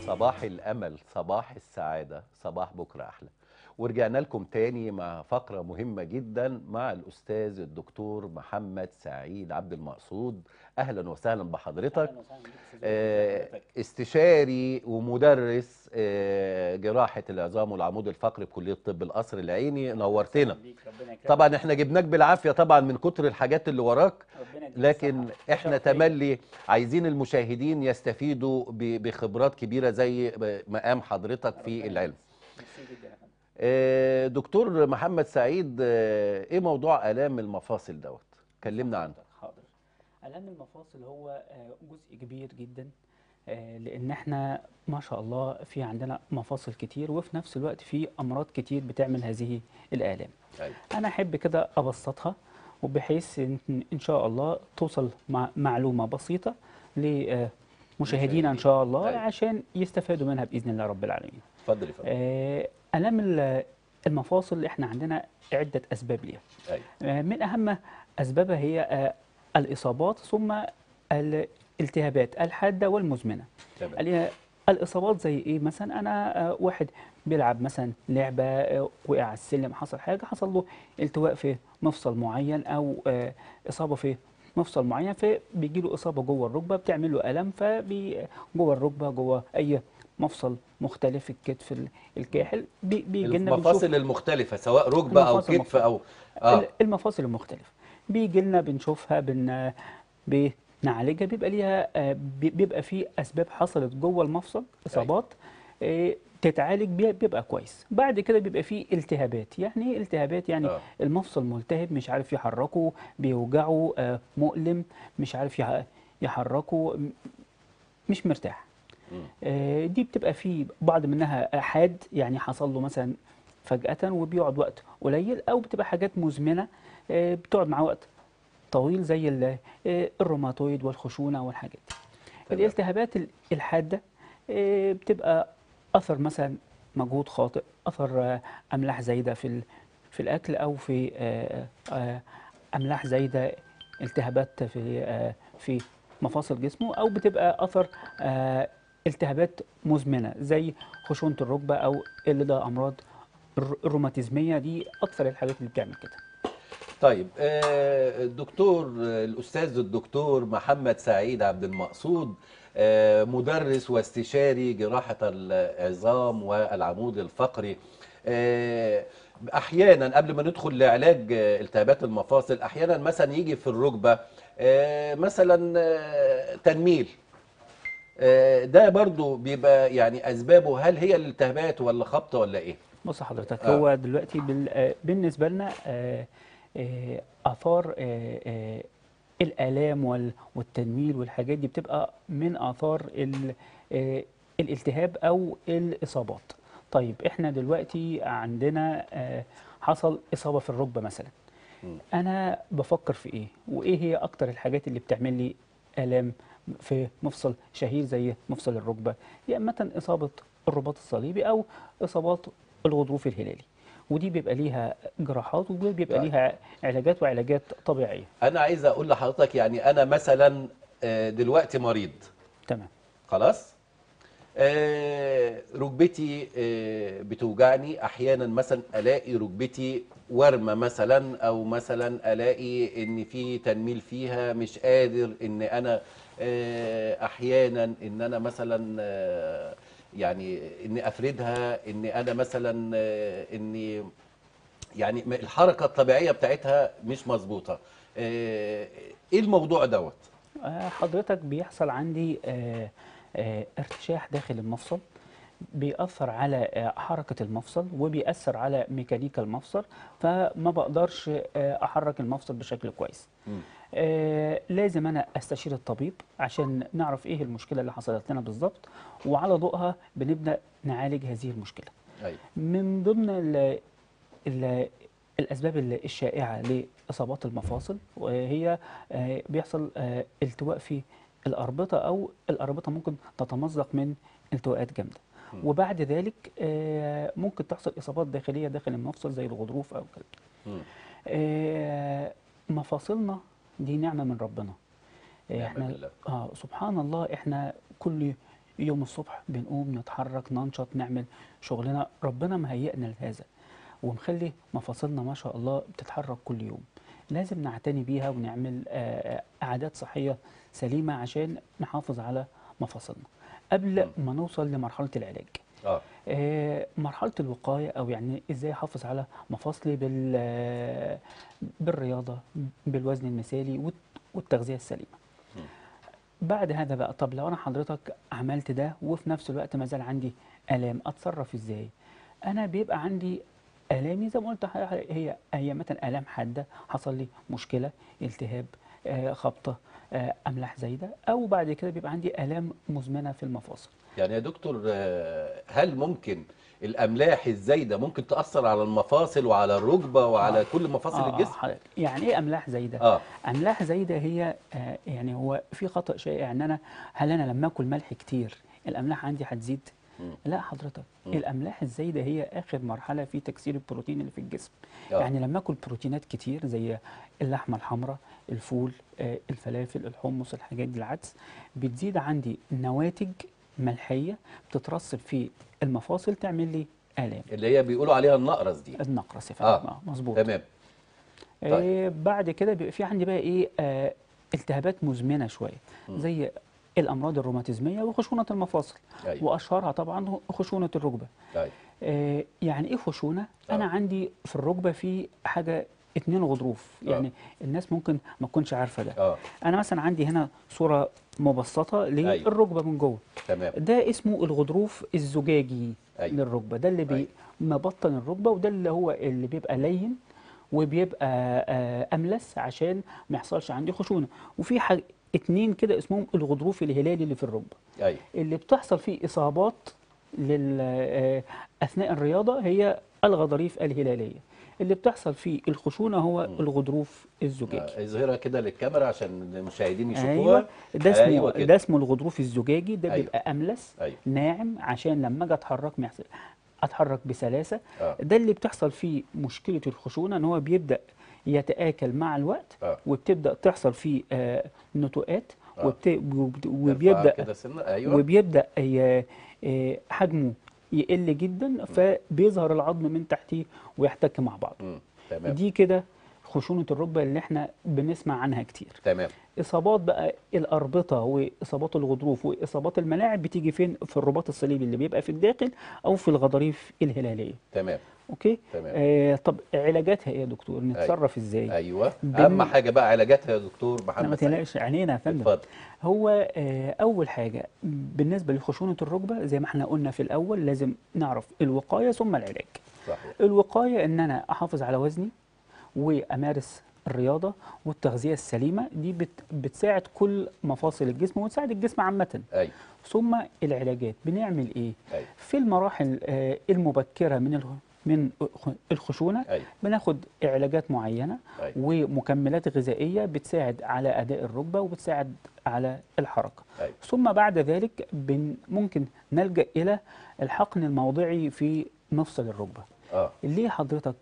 صباح الأمل، صباح السعادة، صباح بكرة أحلى. ورجعنا لكم تاني مع فقرة مهمة جدا مع الأستاذ الدكتور محمد سعيد عبد المقصود. أهلا وسهلا بحضرتك. اهلا وسهلا بيك استاذ وائل، ازي حضرتك؟ استشاري ومدرس جراحة العظام والعمود الفقري بكلية طب القصر العيني. اهلا وسهلا نورتنا. بيك، ربنا يكرمك. طبعا احنا جبناك بالعافية طبعا من كتر الحاجات اللي وراك، ربنا يديك لكن الصحه، احنا شرف ليا. تملي عايزين المشاهدين يستفيدوا بخبرات كبيرة زي مقام حضرتك في ربنا العلم. يديك. ميرسي جدا يا فندم. دكتور محمد سعيد، ايه موضوع آلام المفاصل دوت؟ بص كلمنا عنه. حضرتك، حاضر. الام المفاصل هو جزء كبير جدا، لان احنا ما شاء الله في عندنا مفاصل كتير، وفي نفس الوقت في امراض كتير بتعمل هذه الالام. أيوة. انا احب كده ابسطها، وبحيث ان شاء الله توصل مع معلومه بسيطه لمشاهدينا ان شاء الله، أيوة. عشان يستفادوا منها باذن الله رب العالمين. اتفضل يا فندم. الام المفاصل احنا عندنا عده اسباب ليها. أيوة. من اهم اسبابها هي الاصابات، ثم الالتهابات الحاده والمزمنه. تمام. اللي هي الاصابات زي ايه؟ مثلا انا واحد بيلعب مثلا لعبه، وقع على السلم، حصل حاجه، حصل له التواء في مفصل معين، او اصابه في مفصل معين، فبيجي له اصابه جوه الركبه بتعمل له الم، جوه الركبه، جوه اي مفصل مختلف، الكتف، الكاحل، بيجي لنا بنشوف المفاصل المختلفة سواء ركبة أو المفاصل كتف المختلفه. أو المفاصل المختلفه بيجي لنا بنشوفها، بنعالجها. بيبقى ليها بيبقى في اسباب حصلت جوه المفصل، اصابات تتعالج بيها، بيبقى كويس. بعد كده بيبقى في التهابات. يعني ايه التهابات؟ يعني المفصل ملتهب، مش عارف يحركه، بيوجعه، مؤلم، مش عارف يحركه، مش مرتاح. دي بتبقى في بعض منها حاد، يعني حصل له مثلا فجأة وبيقعد وقت قليل، او بتبقى حاجات مزمنة بتقعد مع وقت طويل، زي الروماتويد والخشونة والحاجات دي. تمام. الالتهابات الحادة بتبقى أثر مثلا مجهود خاطئ، أثر أملاح زايدة في الأكل، أو في أملاح زايدة، التهابات في مفاصل جسمه، أو بتبقى أثر التهابات مزمنة زي خشونة الركبة، أو اللي ده أمراض الروماتيزمية. دي أكثر الحاجات اللي بتعمل كده. طيب، الدكتور الأستاذ الدكتور محمد سعيد عبد المقصود، مدرس واستشاري جراحة العظام والعمود الفقري. أحيانا قبل ما ندخل لعلاج التهابات المفاصل، أحيانا مثلا يجي في الركبة مثلا تنميل. ده برضو بيبقى يعني أسبابه، هل هي الالتهابات ولا خبطة ولا إيه؟ بص حضرتك، هو دلوقتي بالنسبة لنا آثار الآلام والتنميل والحاجات دي بتبقى من آثار الالتهاب أو الإصابات. طيب احنا دلوقتي عندنا حصل إصابة في الركبة مثلا، أنا بفكر في إيه؟ وإيه هي أكتر الحاجات اللي بتعمل لي آلام في مفصل شهير زي مفصل الركبة؟ يا إما إصابة الرباط الصليبي، أو إصابات الغضروف الهلالي. ودي بيبقى ليها جراحات، وبيبقى طيب، ليها علاجات وعلاجات طبيعية. أنا عايز أقول لحضرتك، يعني أنا مثلا دلوقتي مريض تمام. خلاص. ركبتي بتوجعني احيانا، مثلا الاقي ركبتي ورمه مثلا، او مثلا الاقي ان في تنميل فيها، مش قادر ان انا احيانا ان انا مثلا يعني اني افردها، ان انا مثلا اني يعني الحركه الطبيعيه بتاعتها مش مظبوطه. ايه الموضوع دوت؟ حضرتك بيحصل عندي ارتشاح داخل المفصل، بيأثر على حركة المفصل، وبيأثر على ميكانيكا المفصل، فما بقدرش أحرك المفصل بشكل كويس. مم. لازم أنا أستشير الطبيب عشان نعرف إيه المشكلة اللي حصلت لنا بالظبط، وعلى ضوءها بنبدأ نعالج هذه المشكلة. ايوه. من ضمن ال الأسباب الشائعة لإصابات المفاصل، وهي بيحصل التواء في الأربطة، أو الأربطة ممكن تتمزق من التواءات جامدة. مم. وبعد ذلك ممكن تحصل إصابات داخلية داخل المفصل زي الغضروف أو كده. مم. مفاصلنا دي نعمة من ربنا. نعم احنا بالله. سبحان الله، احنا كل يوم الصبح بنقوم نتحرك ننشط نعمل شغلنا، ربنا مهيئنا لهذا ومخلي مفاصلنا ما شاء الله بتتحرك كل يوم. لازم نعتني بيها ونعمل عادات صحية سليمة عشان نحافظ على مفاصلنا قبل ما نوصل لمرحلة العلاج. اه مرحلة الوقاية أو يعني إزاي أحافظ على مفاصلي بالرياضة، بالوزن المثالي والتغذية السليمة. مم. بعد هذا بقى، طب لو أنا حضرتك عملت ده وفي نفس الوقت ما زال عندي آلام، أتصرف إزاي؟ أنا بيبقى عندي آلامي زي ما قلت هي مثلا آلام حادة، حصل لي مشكلة، التهاب، خبطة، أملاح زايدة، أو بعد كده بيبقى عندي آلام مزمنة في المفاصل. يعني يا دكتور، هل ممكن الاملاح الزايده ممكن تاثر على المفاصل وعلى الركبه وعلى كل مفاصل الجسم؟ حضرتك يعني ايه املاح زايده؟ اه املاح زايده هي يعني هو في خطأ شائع ان هل انا لما اكل ملح كتير الاملاح عندي هتزيد؟ مم. لا حضرتك، مم. الاملاح الزايده هي اخر مرحله في تكسير البروتين اللي في الجسم. اه يعني لما اكل بروتينات كتير زي اللحمه الحمراء، الفول، الفلافل، الحمص، الحاجات دي، العدس، بتزيد عندي نواتج ملحيه بتترسب في المفاصل تعمل لي آلام. اللي هي بيقولوا عليها النقرس دي. النقرس يا فندم، اه مظبوط. تمام. طيب. بعد كده بيبقى في عندي بقى ايه التهابات مزمنه شويه مم. زي الامراض الروماتيزميه وخشونه المفاصل، ايوه واشهرها طبعا خشونه الركبه. ايوه يعني ايه خشونه؟ انا عندي في الركبه في حاجه 2 غضروف، يعني الناس ممكن ما تكونش عارفه ده. انا مثلا عندي هنا صوره مبسطه ايوه للركبه من جوه، تمام. ده اسمه الغضروف الزجاجي ايوه للركبه، ده اللي ايوه مبطن الركبه، وده اللي هو اللي بيبقى لين وبيبقى املس عشان ما يحصلش عندي خشونه. وفي 2 كده اسمهم الغضروف الهلالي اللي في الركبه، ايوه اللي بتحصل فيه اصابات اثناء الرياضه هي الغضاريف الهلاليه، اللي بتحصل فيه الخشونه هو مم. الغضروف الزجاجي. اظهرها كده للكاميرا عشان المشاهدين ايوه، يشوفوها. ده ايوه اسمه كده. ده اسمه الغضروف الزجاجي، ده ايوه بيبقى املس ايوه ناعم عشان لما اجي اتحرك ما يحصل اتحرك بسلاسه. اه ده اللي بتحصل فيه مشكله الخشونه، ان هو بيبدا يتآكل مع الوقت، اه وبتبدا تحصل فيه نتوءات، اه ترفع وبيبدا كده سنه. ايوه وبيبدا حجمه يقل جدا، فبيظهر العظم من تحتيه ويحتك مع بعض. تمام دي كده خشونه الركبه اللي احنا بنسمع عنها كتير. تمام. اصابات بقى الاربطه واصابات الغضروف واصابات الملاعب بتيجي فين؟ في الرباط الصليبي اللي بيبقى في الداخل او في الغضاريف الهلاليه. تمام اوكي. تمام. طب علاجاتها ايه يا دكتور؟ ايوه نتصرف ازاي؟ ايوه اهم حاجه بقى علاجاتها يا دكتور لا ما محمد سعيد. تقلقش، عينينا يا فندم. اتفضل. هو اول حاجه بالنسبه لخشونه الركبه زي ما احنا قلنا في الاول، لازم نعرف الوقايه ثم العلاج. صحيح. الوقايه ان انا احافظ على وزني وامارس الرياضه والتغذيه السليمه، دي بتساعد كل مفاصل الجسم وتساعد الجسم عامه. ايوه ثم العلاجات بنعمل ايه؟ ايوه في المراحل المبكره من الخشونه ايوه بناخد علاجات معينه ايوه ومكملات غذائيه بتساعد على اداء الركبه وبتساعد على الحركه. ايوه ثم بعد ذلك ممكن نلجا الى الحقن الموضعي في مفصل الركبه. اه ليه حضرتك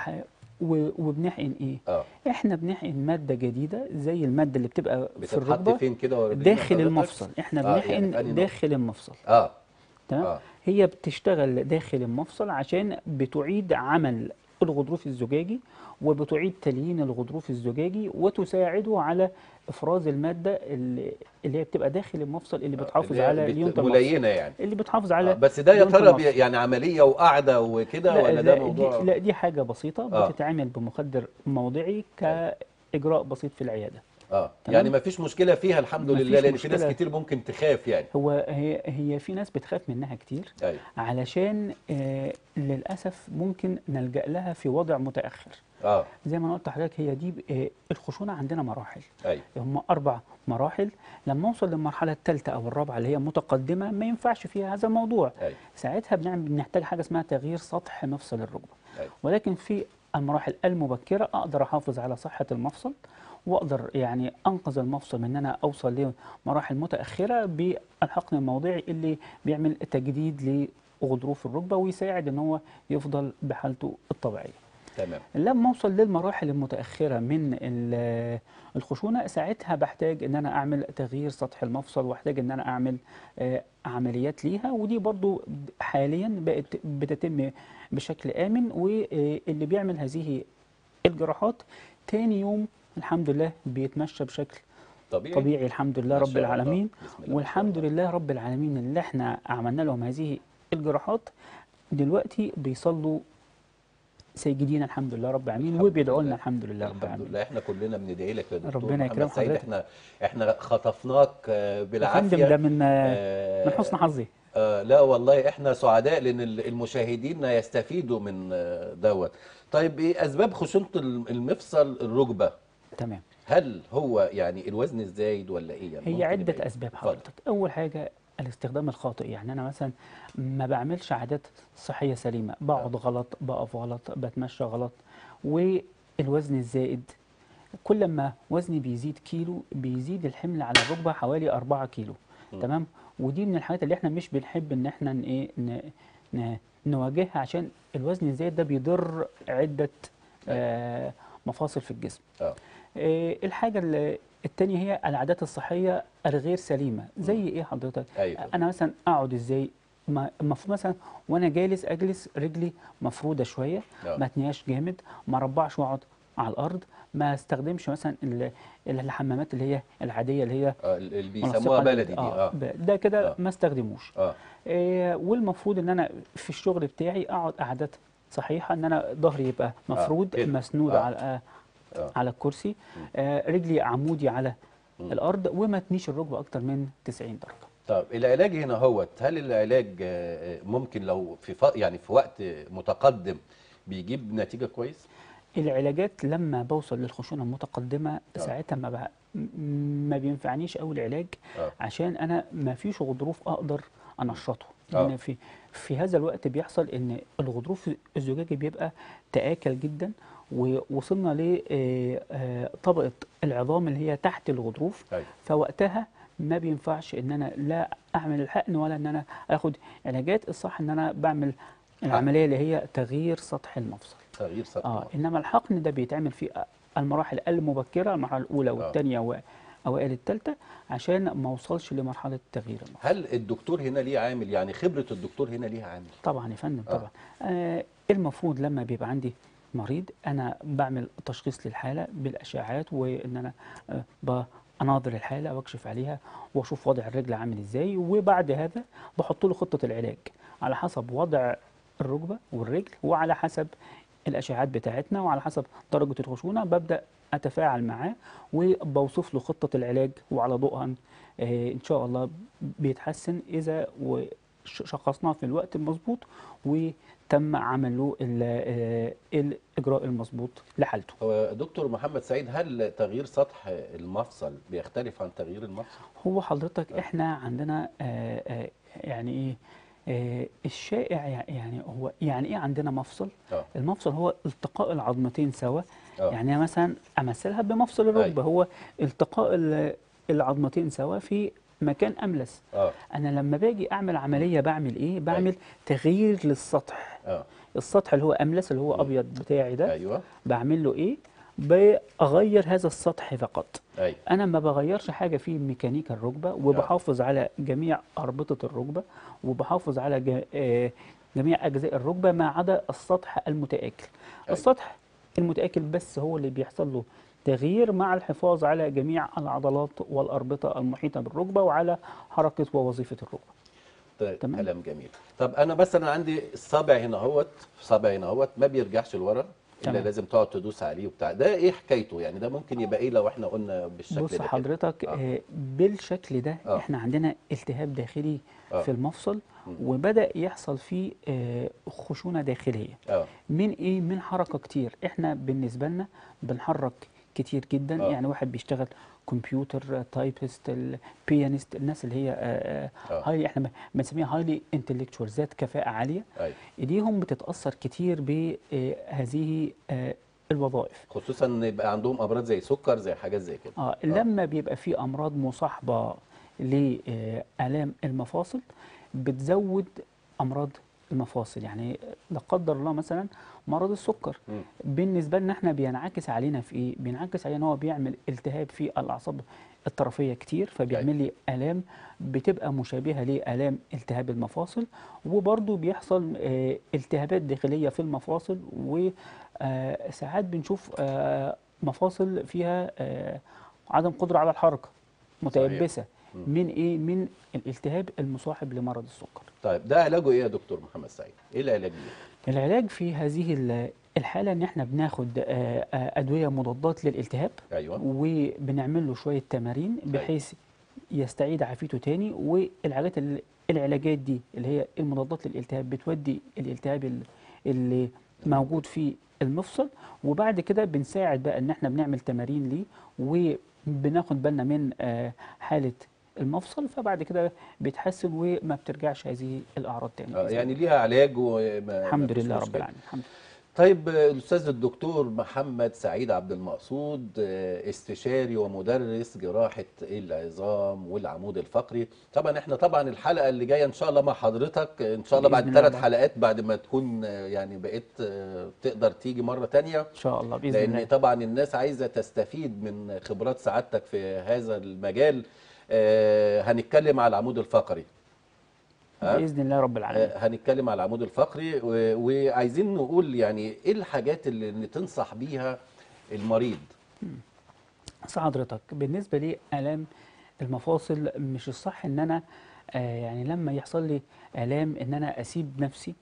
وبنحقن ايه؟ احنا بنحقن ماده جديده زي الماده اللي بتبقى في بتتحط الركبه فين كده ورينا داخل حضرتك؟ المفصل. احنا يعني بنحقن في أنهي داخل المفصل. تمام. هي بتشتغل داخل المفصل عشان بتعيد عمل الغضروف الزجاجي وبتعيد تليين الغضروف الزجاجي وتساعده على افراز الماده اللي هي بتبقى داخل المفصل اللي بتحافظ اللي هي على ليونه المفصل، ملينه يعني. اللي بتحافظ على بس ده يا ليونة ترى المفصل. يعني عمليه وقاعده وكده لا ولا ده لا موضوع؟ لا، دي حاجه بسيطه بتتعمل بمخدر موضعي أيوة. كاجراء بسيط في العياده. يعني ما فيش مشكله فيها الحمد لله، لان في ناس كتير ممكن تخاف يعني. هي في ناس بتخاف منها كتير. أيوة. علشان للاسف ممكن نلجأ لها في وضع متأخر. زي ما انا قلت لحضرتك، هي دي الخشونه عندنا مراحل. أيوة. هم 4 مراحل. لما اوصل للمرحله الثالثه او الرابعه اللي هي متقدمه ما ينفعش فيها هذا الموضوع. أيوة. ساعتها بنحتاج حاجه اسمها تغيير سطح مفصل الركبه. أيوة. ولكن في المراحل المبكره اقدر احافظ على صحه المفصل، واقدر يعني انقذ المفصل من ان انا اوصل لمراحل متاخره بالحقن الموضعي اللي بيعمل تجديد لغضروف الركبه ويساعد ان هو يفضل بحالته الطبيعيه. تمام. لما اوصل للمراحل المتاخره من الخشونه، ساعتها بحتاج ان انا اعمل تغيير سطح المفصل، واحتاج ان انا اعمل عمليات ليها، ودي برضو حاليا بقت بتتم بشكل امن. واللي بيعمل هذه الجراحات تاني يوم الحمد لله بيتمشى بشكل طبيعي. طبيعي الحمد لله ما رب شاء الله، العالمين. بسم الله ما شاء والحمد الله. لله رب العالمين اللي احنا عملنا لهم هذه الجراحات دلوقتي بيصلوا ساجدين الحمد لله رب العالمين، الحمد وبيدعوا لنا لله. الحمد لله رب الحمد العالمين. لله، احنا كلنا بندعي لك يا دكتور ربنا محمد يكرم سعيد. حضرتك احنا خطفناك يا فندم، بالعافيه. ده من حسن آه، حظي. لا والله احنا سعداء لان المشاهدين يستفيدوا من دوت. طيب ايه اسباب خشونه المفصل الركبه؟ تمام. هل هو يعني الوزن الزايد ولا ايه يعني؟ هي ممكن يبقى عدة ايه؟ أسباب اتفضل. حضرتك. أول حاجة الاستخدام الخاطئ، يعني أنا مثلا ما بعملش عادات صحية سليمة، اه. بقعد غلط، بقف غلط، بتمشى غلط. والوزن الزائد، كل ما وزني بيزيد كيلو بيزيد الحمل على الركبة حوالي 4 كيلو. مم. تمام. ودي من الحاجات اللي احنا مش بنحب ان احنا نواجهها، عشان الوزن الزايد ده بيضر عدة ايوه. مفاصل في الجسم. اه. الحاجة التانية هي العادات الصحية الغير سليمة. مم. زي ايه حضرتك؟ ايوه. انا مثلا اقعد ازاي؟ المفروض مثلا وانا جالس اجلس رجلي مفرودة شوية، اه. ما اتنياش جامد، ما ربعش واقعد على الارض، ما استخدمش مثلا الحمامات اللي هي العادية اللي هي اللي بيسموها منسقة بلدي دي. اه. ده كده اه. ما استخدموش. اه. والمفروض ان انا في الشغل بتاعي اقعد قعدات صحيحة، ان انا ظهري يبقى اه مفرود كده. مسنود اه. على اه. على الكرسي، مم. رجلي عمودي على مم. الارض، وما تنيش الركبه اكتر من 90 درجه. طب العلاج هنا هوت، هل العلاج ممكن لو في يعني في وقت متقدم بيجيب نتيجة كويس؟ العلاجات لما بوصل للخشونه المتقدمه اه. ساعتها ما بينفعنيش قوي العلاج، اه. عشان انا ما فيش غضروف اقدر مم. انشطه. اه. لان في هذا الوقت بيحصل ان الغضروف الزجاجي بيبقى تآكل جدا، ووصلنا لطبقه العظام اللي هي تحت الغضروف. ايوه. فوقتها ما بينفعش ان انا لا اعمل الحقن ولا ان انا اخد علاجات. الصح ان انا بعمل حق. العمليه اللي هي تغيير سطح المفصل. تغيير سطح المرض. انما الحقن ده بيتعمل في المراحل المبكره، المرحله الاولى اه. والثانيه واوائل الثالثه، عشان ما اوصلش لمرحله تغيير المفصل. هل الدكتور هنا ليه عامل؟ يعني خبرة الدكتور هنا ليها عامل؟ طبعا يا فندم اه. طبعا. المفروض لما بيبقى عندي مريض انا بعمل تشخيص للحاله بالاشعاعات، وان انا اناظر الحاله واكشف عليها واشوف وضع الرجل عامل ازاي، وبعد هذا بحط له خطه العلاج على حسب وضع الركبه والرجل، وعلى حسب الاشعاعات بتاعتنا، وعلى حسب درجه الخشونه ببدا اتفاعل معاه وبوصف له خطه العلاج، وعلى ضوءها ان شاء الله بيتحسن اذا شخصناه في الوقت المظبوط وتم عمل له الاجراء المظبوط لحالته. هو دكتور محمد سعيد، هل تغيير سطح المفصل بيختلف عن تغيير المفصل؟ هو حضرتك اه. احنا عندنا يعني ايه الشائع، يعني هو يعني ايه عندنا مفصل؟ اه. المفصل هو التقاء العظمتين سوا. اه. يعني مثلا امثلها بمفصل ايوه. الركبه، هو التقاء العظمتين سوا في مكان املس. اه. انا لما باجي اعمل مم. عمليه بعمل ايه؟ ايوه. بعمل تغيير للسطح. اه. السطح اللي هو املس اللي هو مم. ابيض بتاعي ده، ايوه. بعمل له ايه؟ بغير هذا السطح فقط. ايوه. انا ما بغيرش حاجه في ميكانيكا الركبه، اه. وبحافظ على جميع اربطه الركبه، وبحافظ على جميع اجزاء الركبه ما عدا السطح المتآكل. ايوه. السطح المتآكل بس هو اللي بيحصل له تغيير مع الحفاظ على جميع العضلات والاربطه المحيطه بالركبه وعلى حركه ووظيفه الركبه. طيب تمام. كلام جميل. طب انا مثلا عندي الصابع هنا اهوت، صابع هنا اهوت ما بيرجعش لورا الا تمام. لازم تقعد تدوس عليه وبتاع، ده ايه حكايته؟ يعني ده ممكن يبقى ايه لو احنا قلنا بالشكل بص ده كده؟ حضرتك اه. بالشكل ده اه. احنا عندنا التهاب داخلي اه. في المفصل، مم. وبدأ يحصل فيه خشونة داخلية. اه. من ايه؟ من حركة كتير. احنا بالنسبة لنا بنحرك كتير جدا. اه. يعني واحد بيشتغل كمبيوتر تايبست، البيانيست، الناس اللي هي اه. هاي احنا بنسميها هايلي انتلكتشوال، ذات كفاءة عالية. ايوه. ايديهم بتتأثر كتير بهذه الوظائف. خصوصا ان يبقى عندهم امراض زي سكر، زي حاجات زي كده. اه. لما بيبقى في امراض مصاحبه لآلام المفاصل بتزود امراض المفاصل، يعني لا قدر الله مثلا مرض السكر بالنسبه لنا احنا بينعكس علينا في ايه؟ بينعكس علينا ان هو بيعمل التهاب في الاعصاب الطرفيه كتير، فبيعمل لي الام بتبقى مشابهه لالام التهاب المفاصل، وبرضه بيحصل التهابات داخليه في المفاصل، وساعات بنشوف مفاصل فيها عدم قدره على الحركه، صحيح. متيبسه من ايه؟ من الالتهاب المصاحب لمرض السكر. طيب ده علاجه ايه يا دكتور محمد سعيد؟ ايه العلاج ليه؟ العلاج في هذه الحالة إن إحنا بناخد أدوية مضادات للالتهاب، ايوه. وبنعمل له شوية تمارين ايوه. بحيث يستعيد عافيته تاني. والعلاجات العلاجات دي اللي هي المضادات للالتهاب بتودي الالتهاب اللي موجود في المفصل، وبعد كده بنساعد بقى إن إحنا بنعمل تمارين ليه، وبناخد بالنا من حالة المفصل، فبعد كده بيتحسن وما بترجعش هذه الأعراض تاني بإذن يعني الله. ليها علاج وما الحمد فيش لله رب مشكله. العالمين، الحمد لله. طيب الأستاذ الدكتور محمد سعيد عبد المقصود، استشاري ومدرس جراحة العظام والعمود الفقري. طبعا احنا الحلقة اللي جاية إن شاء الله مع حضرتك، إن شاء الله بإذن بعد الله 3 رب حلقات، بعد ما تكون يعني بقيت تقدر تيجي مرة تانية، إن شاء الله بإذن لأن الله. طبعا الناس عايزة تستفيد من خبرات سعادتك في هذا المجال. هنتكلم على العمود الفقري. ها؟ بإذن الله رب العالمين. هنتكلم على العمود الفقري وعايزين نقول يعني ايه الحاجات اللي تنصح بيها المريض. بس حضرتك بالنسبة لي آلام المفاصل مش الصح إن أنا يعني لما يحصل لي آلام إن أنا أسيب نفسي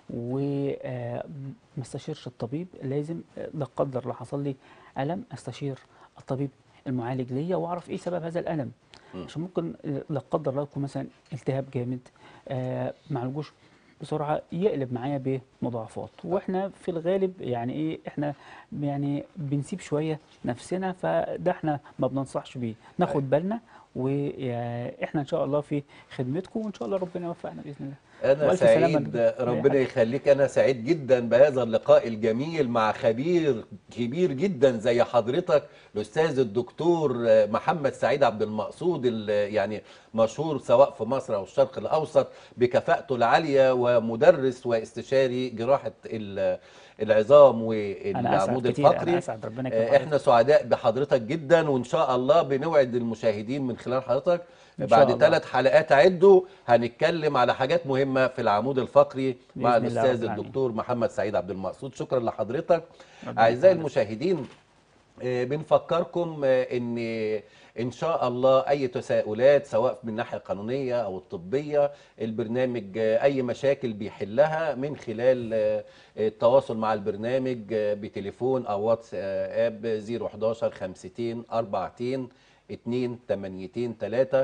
وما استشيرش الطبيب. لازم لا قدر الله حصل لي ألم أستشير الطبيب المعالج ليا وأعرف إيه سبب هذا الألم، عشان ممكن لا قدر الله يكون مثلا التهاب جامد معالجوش بسرعة يقلب معايا بمضاعفات. واحنا في الغالب يعني ايه، احنا يعني بنسيب شوية نفسنا، فده احنا ما بننصحش بيه، ناخد بالنا. واحنا ان شاء الله في خدمتكم، وان شاء الله ربنا يوفقنا بإذن الله. أنا والف سلامة سعيد، لأي ربنا حد. يخليك. أنا سعيد جدا بهذا اللقاء الجميل مع خبير كبير جدا زي حضرتك، الأستاذ الدكتور محمد سعيد عبد المقصود، يعني مشهور سواء في مصر أو الشرق الأوسط بكفاءته العالية، ومدرس واستشاري جراحة العظام انا اسعد والعمود كتير، انا الفقري. اسعد، ربنا يكرم حضرتك. احنا سعداء بحضرتك جدا، وإن شاء الله بنوعد المشاهدين من خلال حضرتك ان شاء بعد الله 3 حلقات عدوا هنتكلم على حاجات مهمة في العمود الفقري مع بإذن الله رب الأستاذ العالمين. الدكتور محمد سعيد عبد المقصود. شكرا لحضرتك. ربنا يكرم أعزائي حضرتك. المشاهدين، بنفكركم إن شاء الله أي تساؤلات سواء من الناحية القانونية أو الطبية، البرنامج أي مشاكل بيحلها من خلال التواصل مع البرنامج بتليفون أو واتس اب 011 52 4 2 8 3.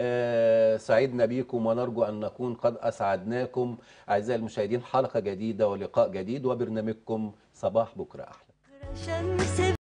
سعدنا بكم ونرجو أن نكون قد أسعدناكم. أعزائي المشاهدين، حلقة جديدة ولقاء جديد وبرنامجكم صباح بكرة أحلى.